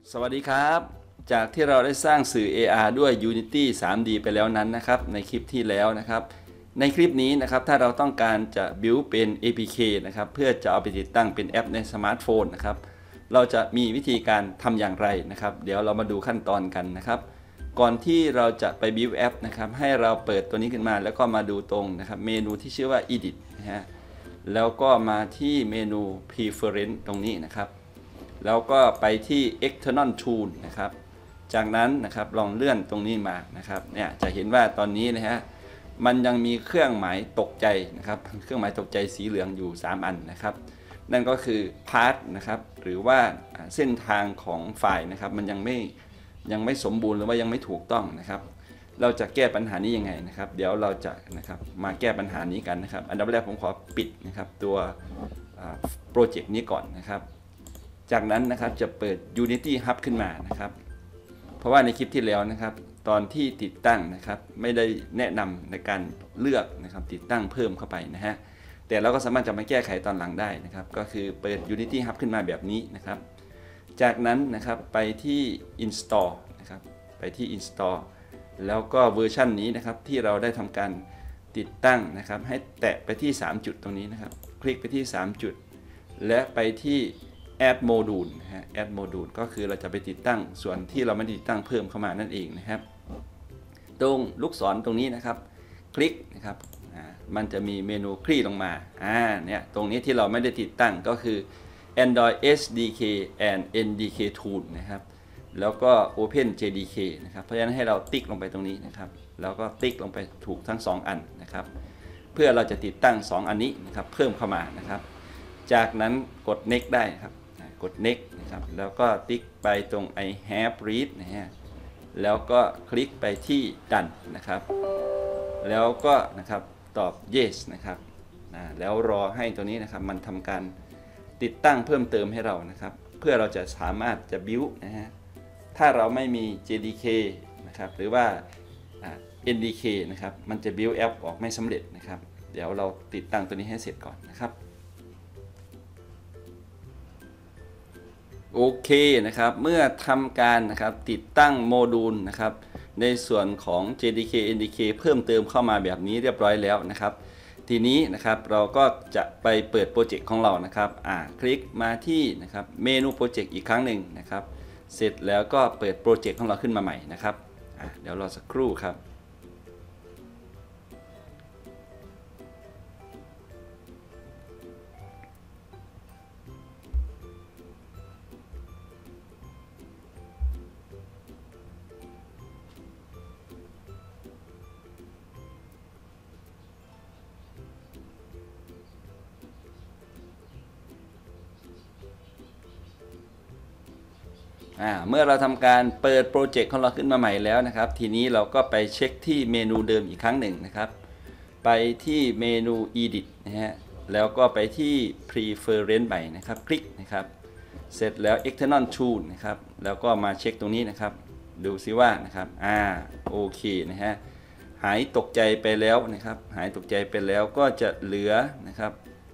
สวัสดีครับจากที่เราได้สร้างสื่อ AR ด้วย Unity 3D ไปแล้วนั้นนะครับในคลิปที่แล้วนะครับในคลิปนี้นะครับถ้าเราต้องการจะ build เป็น APK นะครับเพื่อจะเอาไปติดตั้งเป็นแอปในสมาร์ทโฟนนะครับเราจะมีวิธีการทำอย่างไรนะครับเดี๋ยวเรามาดูขั้นตอนกันนะครับก่อนที่เราจะไป build แอปนะครับให้เราเปิดตัวนี้ขึ้นมาแล้วก็มาดูตรงนะครับเมนูที่ชื่อว่า Edit นะฮะแล้วก็มาที่เมนู Preference ตรงนี้นะครับแล้วก็ไปที่ External Tool นะครับจากนั้นนะครับลองเลื่อนตรงนี้มานะครับเนี่ยจะเห็นว่าตอนนี้นะฮะมันยังมีเครื่องหมายตกใจนะครับเครื่องหมายตกใจสีเหลืองอยู่3อันนะครับนั่นก็คือ Path นะครับหรือว่าเส้นทางของไฟล์นะครับมันยังไม่สมบูรณ์หรือว่ายังไม่ถูกต้องนะครับเราจะแก้ปัญหานี้ยังไงนะครับเดี๋ยวเราจะนะครับมาแก้ปัญหานี้กันนะครับอันดับแรกผมขอปิดนะครับตัวโปรเจกต์นี้ก่อนนะครับจากนั้นนะครับจะเปิด Unity Hub ขึ้นมานะครับเพราะว่าในคลิปที่แล้วนะครับตอนที่ติดตั้งนะครับไม่ได้แนะนำในการเลือกนะครับติดตั้งเพิ่มเข้าไปนะฮะแต่เราก็สามารถจะมาแก้ไขตอนหลังได้นะครับก็คือเปิด Unity Hub ขึ้นมาแบบนี้นะครับจากนั้นนะครับไปที่ Install นะครับไปที่ Install แล้วก็เวอร์ชันนี้นะครับที่เราได้ทำการติดตั้งนะครับให้แตะไปที่3จุดตรงนี้นะครับคลิกไปที่3จุดและไปที่add module นะฮะ add module ก็คือเราจะไปติดตั้งส่วนที่เราไม่ได้ติดตั้งเพิ่มเข้ามานั่นเองนะครับตรงลูกศรตรงนี้นะครับคลิกนะครับมันจะมีเมนูคลี่ลงมาเนี่ยตรงนี้ที่เราไม่ได้ติดตั้งก็คือ Android SDK and NDK Tool นะครับแล้วก็ Open JDK นะครับเพราะฉะนั้นให้เราติ๊กลงไปตรงนี้นะครับแล้วก็ติ๊กลงไปถูกทั้ง2อันนะครับเพื่อเราจะติดตั้ง2อันนี้นะครับเพิ่มเข้ามานะครับจากนั้นกด next ได้ครับกด next นะครับแล้วก็ติ๊กไปตรง I have read นะฮะแล้วก็คลิกไปที่ done นะครับแล้วก็นะครับตอบ yes นะครับแล้วรอให้ตัวนี้นะครับมันทำการติดตั้งเพิ่มเติมให้เรานะครับเพื่อเราจะสามารถจะ build นะฮะถ้าเราไม่มี JDK นะครับหรือว่าNDK นะครับมันจะ build app ออกไม่สำเร็จนะครับเดี๋ยวเราติดตั้งตัวนี้ให้เสร็จก่อนนะครับโอเคนะครับเมื่อทำการนะครับติดตั้งโมดูลนะครับในส่วนของ JDK NDK เพิ่มเติมเข้ามาแบบนี้เรียบร้อยแล้วนะครับทีนี้นะครับเราก็จะไปเปิดโปรเจกต์ของเรานะครับคลิกมาที่นะครับเมนูโปรเจกต์อีกครั้งหนึ่งนะครับเสร็จแล้วก็เปิดโปรเจกต์ของเราขึ้นมาใหม่นะครับเดี๋ยวรอสักครู่ครับเมื่อเราทำการเปิดโปรเจกต์ของเราขึ้นมาใหม่แล้วนะครับทีนี้เราก็ไปเช็คที่เมนูเดิมอีกครั้งหนึ่งนะครับไปที่เมนู Edit นะฮะแล้วก็ไปที่ Preference ใหม่นะครับคลิกนะครับเสร็จแล้ว External Tool นะครับแล้วก็มาเช็คตรงนี้นะครับดูซิว่านะครับโอเคนะฮะหายตกใจไปแล้วนะครับหายตกใจไปแล้วก็จะเหลือนะครับ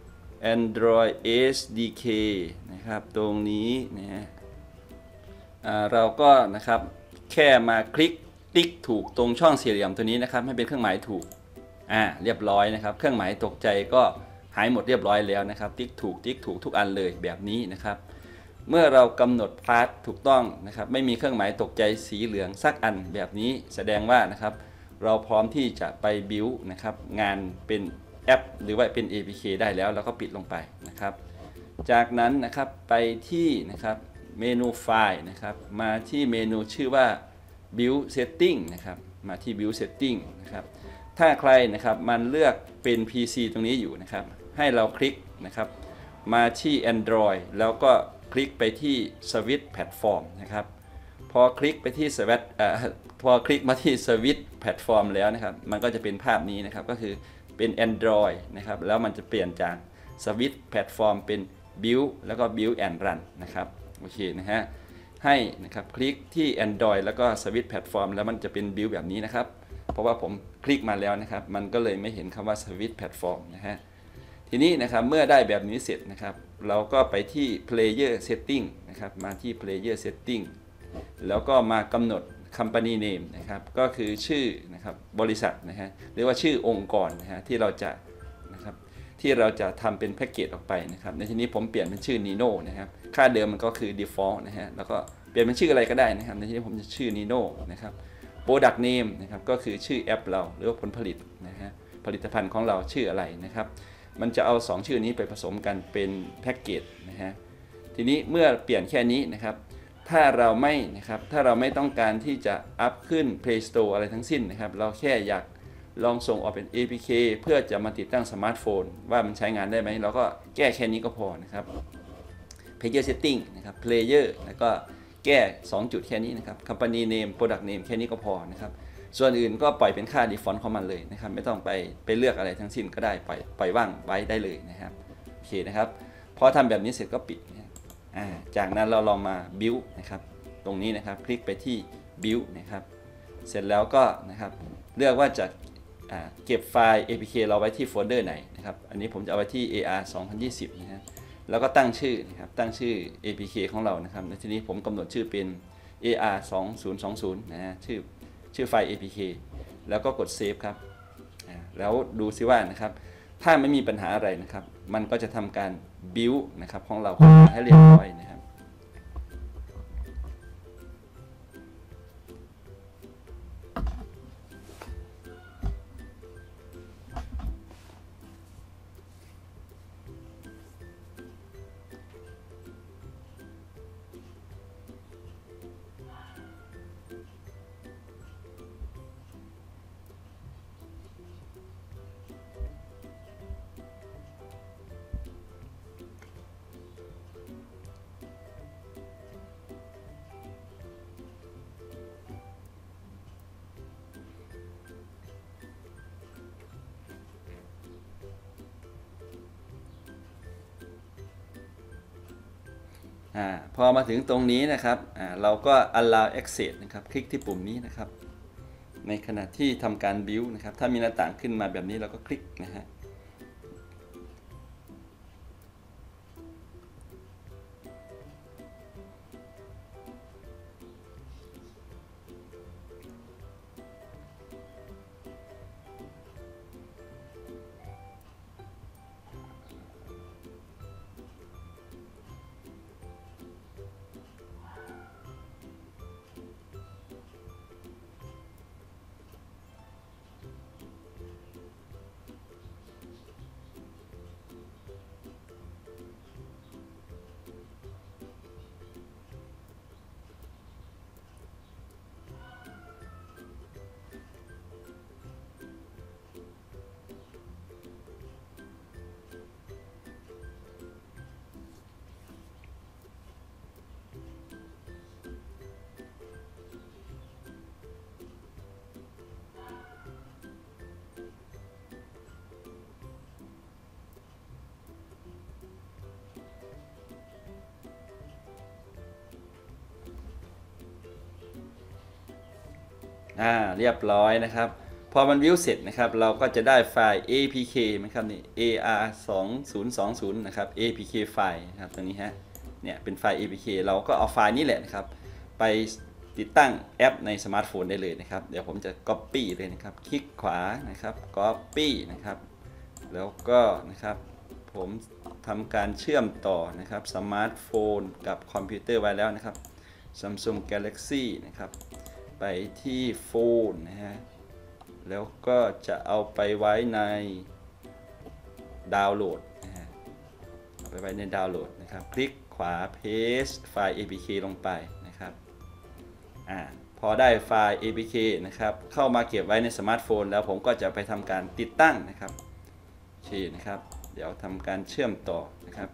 Android SDK นะครับตรงนี้นะฮะเราก็นะครับแค่มาคลิกติ๊กถูกตรงช่องสี่เหลี่ยมตัวนี้นะครับให้เป็นเครื่องหมายถูกเรียบร้อยนะครับเครื่องหมายตกใจก็หายหมดเรียบร้อยแล้วนะครับติ๊กถูกทุกอันเลยแบบนี้นะครับเมื่อเรากำหนดพาสถูกต้องนะครับไม่มีเครื่องหมายตกใจสีเหลืองสักอันแบบนี้แสดงว่านะครับเราพร้อมที่จะไปบิวนะครับงานเป็นแอปหรือว่าเป็น APK ได้แล้วเราก็ปิดลงไปนะครับจากนั้นนะครับไปที่นะครับเมนูไฟล์นะครับมาที่เมนูชื่อว่า build setting นะครับมาที่ build setting นะครับถ้าใครนะครับมันเลือกเป็น PC ตรงนี้อยู่นะครับให้เราคลิกนะครับมาที่ Android แล้วก็คลิกไปที่ Switch Platform นะครับพอคลิกไปที่ พอคลิกมาที่ Switch Platform แล้วนะครับมันก็จะเป็นภาพนี้นะครับก็คือเป็น Android นะครับแล้วมันจะเปลี่ยนจาก Switch Platform เป็น Build แล้วก็ Build and Run นะครับโอเคนะฮะให้นะครับคลิกที่ Android แล้วก็ Switch Platform แล้วมันจะเป็น Build แบบนี้นะครับเพราะว่าผมคลิกมาแล้วนะครับมันก็เลยไม่เห็นคำว่า Switch Platform นะฮะทีนี้นะครับเมื่อได้แบบนี้เสร็จนะครับเราก็ไปที่ Player Setting นะครับมาที่ Player Setting แล้วก็มากำหนด company name นะครับก็คือชื่อนะครับบริษัทนะฮะหรือว่าชื่อองค์กรนะฮะที่เราจะทำเป็นแพ็กเกจออกไปนะครับในที่นี้ผมเปลี่ยนเป็นชื่อ Nino นะครับค่าเดิมมันก็คือ default นะฮะแล้วก็เปลี่ยนเป็นชื่ออะไรก็ได้นะครับในที่นี้ผมจะชื่อ Nino นะครับ Product Name นะครับก็คือชื่อแอปเราหรือว่าผลผลิตนะฮะผลิตภัณฑ์ของเราชื่ออะไรนะครับมันจะเอา2ชื่อนี้ไปผสมกันเป็นแพ็กเกจนะฮะทีนี้เมื่อเปลี่ยนแค่นี้นะครับถ้าเราไม่ต้องการที่จะอัพขึ้น Play Store อะไรทั้งสิ้นนะครับเราแค่อยากลองส่งออกเป็น APK เพื่อจะมาติดตั้งสมาร์ทโฟนว่ามันใช้งานได้ไหมเราก็แก้แค่นี้ก็พอนะครับ Player Setting นะครับ Player แล้วก็แก้2จุดแค่นี้นะครับ Company Name Product Name แค่นี้ก็พอนะครับส่วนอื่นก็ปล่อยเป็นค่า default ของมันเลยนะครับไม่ต้องไปเลือกอะไรทั้งสิ้นก็ได้ปล่อยว่างไว้ได้เลยนะครับโอเคนะครับพอทำแบบนี้เสร็จก็ปิดนะจากนั้นเราลองมา build นะครับตรงนี้นะครับคลิกไปที่ build นะครับเสร็จแล้วก็นะครับเลือกว่าจะเก็บไฟล์ APK เราไว้ที่โฟลเดอร์ไหนนะครับอันนี้ผมจะเอาไว้ที่ AR 2020นะฮะแล้วก็ตั้งชื่อนะครับตั้งชื่อ APK ของเรานะครับในที่นี้ผมกำหนดชื่อเป็น AR 2020นะฮะชื่อไฟล์ APK แล้วก็กด Save ครับแล้วดูซิว่านะครับถ้าไม่มีปัญหาอะไรนะครับมันก็จะทำการ build นะครับของเราให้เรียบร้อยนะครับพอมาถึงตรงนี้นะครับเราก็ allow access นะครับคลิกที่ปุ่มนี้นะครับในขณะที่ทำการ build นะครับถ้ามีหน้าต่างขึ้นมาแบบนี้เราก็คลิกนะฮะเรียบร้อยนะครับพอมันวิวเสร็จนะครับเราก็จะได้ไฟล์ APK นะครับนี่ AR 2020นะครับ APK ไฟล์นะครับตรงนี้ฮะเนี่ยเป็นไฟล์ APK เราก็เอาไฟล์นี้แหละนะครับไปติดตั้งแอปในสมาร์ทโฟนได้เลยนะครับเดี๋ยวผมจะ Copy เลยนะครับคลิกขวานะครับ Copy นะครับแล้วก็นะครับผมทำการเชื่อมต่อนะครับสมาร์ทโฟนกับคอมพิวเตอร์ไว้แล้วนะครับ Samsung Galaxy นะครับไปที่โฟนนะฮะแล้วก็จะเอาไปไว้ในดาวน์โหลดนะฮะเอาไปไว้ในดาวน์โหลดนะครับคลิกขวา paste ไฟล์ APK ลงไปนะครับพอได้ไฟล์ APK นะครับเข้ามาเก็บไว้ในสมาร์ทโฟนแล้วผมก็จะไปทำการติดตั้งนะครับโอเคนะครับเดี๋ยวทำการเชื่อมต่อนะครับ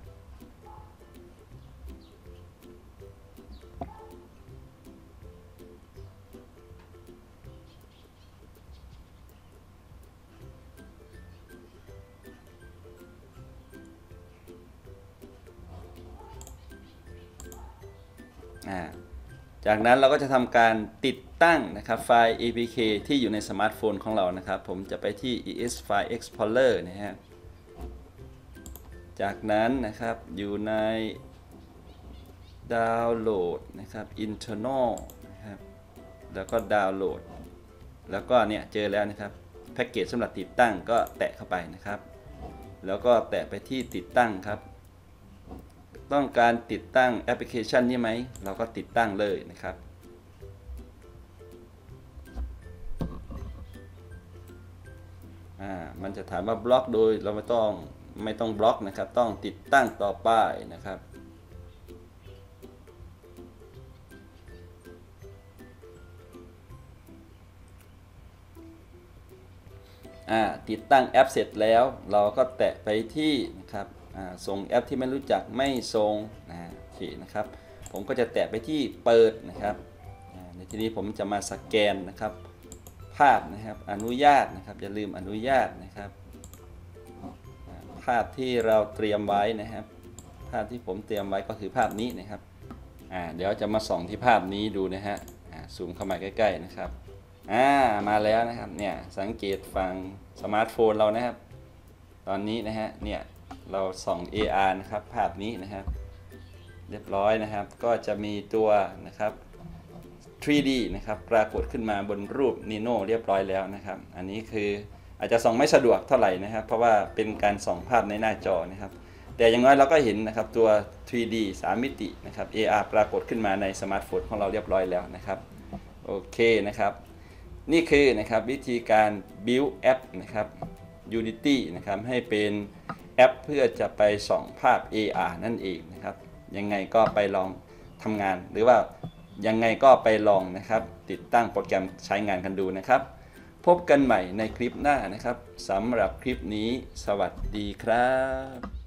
จากนั้นเราก็จะทำการติดตั้งนะครับไฟล์ APK ที่อยู่ในสมาร์ทโฟนของเรานะครับผมจะไปที่ ES File Explorer นะฮะจากนั้นนะครับอยู่ในดาวน์โหลดนะครับ internal นะครับแล้วก็ดาวน์โหลดแล้วก็เนี่ยเจอแล้วนะครับแพ็กเกจสำหรับติดตั้งก็แตะเข้าไปนะครับแล้วก็แตะไปที่ติดตั้งครับต้องการติดตั้งแอปพลิเคชันนี้ไหมเราก็ติดตั้งเลยนะครับมันจะถามว่าบล็อกโดยเราไม่ต้องบล็อกนะครับต้องติดตั้งต่อไปนะครับติดตั้งแอปเสร็จแล้วเราก็แตะไปที่นะครับส่งแอปที่ไม่รู้จักไม่ส่งโอเคนะครับผมก็จะแตะไปที่เปิดนะครับในที่นี้ผมจะมาสแกนนะครับภาพนะครับอนุญาตนะครับอย่าลืมอนุญาตนะครับภาพที่เราเตรียมไว้นะครับภาพที่ผมเตรียมไว้ก็คือภาพนี้นะครับเดี๋ยวจะมาส่องที่ภาพนี้ดูนะฮะซูมเข้ามาใกล้ๆนะครับมาแล้วนะครับเนี่ยสังเกตฝั่งสมาร์ทโฟนเรานะครับตอนนี้นะฮะเนี่ยเราส่อง AR นะครับภาพนี้นะครับเรียบร้อยนะครับก็จะมีตัวนะครับ 3D นะครับปรากฏขึ้นมาบนรูป Nino เรียบร้อยแล้วนะครับอันนี้คืออาจจะส่องไม่สะดวกเท่าไหร่นะครับเพราะว่าเป็นการส่องภาพในหน้าจอนะครับแต่อย่างน้อยเราก็เห็นนะครับตัว 3D 3 มิตินะครับ AR ปรากฏขึ้นมาในสมาร์ทโฟนของเราเรียบร้อยแล้วนะครับโอเคนะครับนี่คือนะครับวิธีการ build app นะครับ Unity นะครับให้เป็นแอปเพื่อจะไปส่องภาพ AR นั่นเองนะครับยังไงก็ไปลองทำงานหรือว่ายังไงก็ไปลองนะครับติดตั้งโปรแกรมใช้งานกันดูนะครับพบกันใหม่ในคลิปหน้านะครับสำหรับคลิปนี้สวัสดีครับ